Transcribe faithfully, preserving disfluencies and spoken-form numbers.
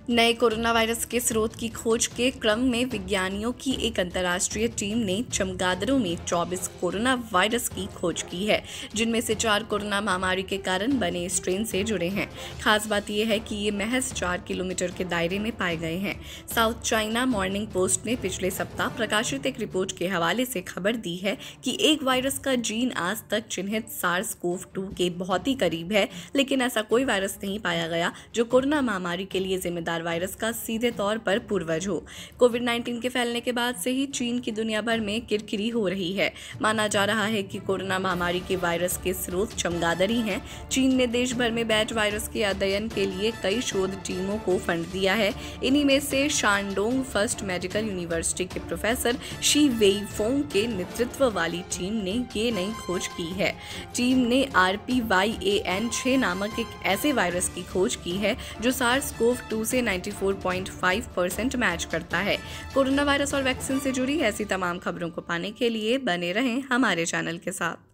नए corona virus के स्रोत की खोज के क्रम में विज्ञानियों की एक अंतर्राष्ट्रीय टीम ने चमगादड़ों में चौबीस कोरोना वायरस की खोज की है, जिनमें से चार कोरोना महामारी के कारण बने स्ट्रेन से जुड़े हैं। खास बात यह है कि ये महज चार किलोमीटर के दायरे में पाए गए हैं। साउथ चाइना मॉर्निंग पोस्ट ने पिछले सप्ताह प्रकाशित एक रिपोर्ट के हवाले से खबर दी है कि एक वायरस का जीन आज तक चिन्हित सार्स कोव टू के बहुत ही करीब है, लेकिन ऐसा कोई वायरस नहीं पाया गया जो कोरोना महामारी के लिए जिम्मेदार वायरस का सीधे तौर पर पूर्वज हो। कोविड नाइन्टीन के फैलने के बाद से ही चीन की दुनिया भर में किरकिरी हो रही है। माना जा रहा है कि कोरोना महामारी के वायरस के स्रोत चमगादड़ ही हैं। चीन ने देश भर में बैच वायरस के अध्ययन के लिए कई शोध टीमों को फंड दिया है। इन्हीं में से शानडोंग फर्स्ट मेडिकल यूनिवर्सिटी के प्रोफेसर शी वेई फोंग के नेतृत्व वाली टीम ने ये नई खोज की है। टीम ने R P Y A N छह नामक एक ऐसे वायरस की खोज की है जो सार्स कोव टू से चौरानवे पॉइंट पाँच परसेंट मैच करता है। कोरोना वायरस और वैक्सीन से जुड़ी ऐसी तमाम खबरों को पाने के लिए बने रहें हमारे चैनल के साथ।